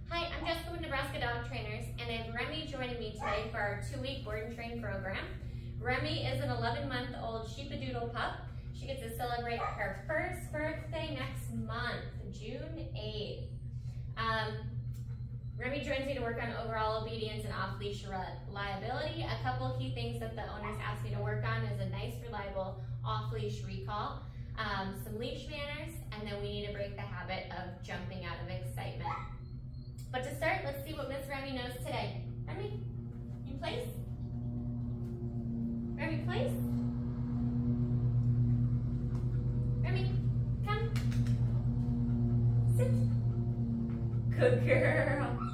Hi, I'm Jessica with Nebraska Dog Trainers, and I have Remi joining me today for our 2-week board and train program. Remi is an 11-month-old Sheepadoodle pup. She gets to celebrate her first birthday next month, June 8th. Remi joins me to work on overall obedience and off-leash reliability. A couple of key things that the owners asked me to work on is a nice, reliable off-leash recall, some leash manners, and then we need to break the habit of jumping out of excitement. But to start, let's see what Miss Remi knows today. Remi, in place? Remi, place? Remi, come. Sit. Good girl.